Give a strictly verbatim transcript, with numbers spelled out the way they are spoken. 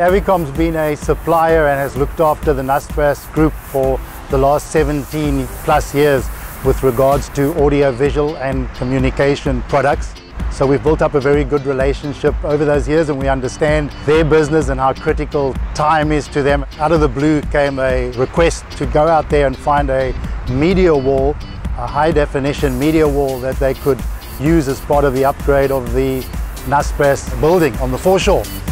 Avicom's been a supplier and has looked after the Naspers group for the last seventeen plus years with regards to audio-visual and communication products. So we've built up a very good relationship over those years, and we understand their business and how critical time is to them. Out of the blue came a request to go out there and find a media wall, a high definition media wall that they could use as part of the upgrade of the Naspers building on the foreshore.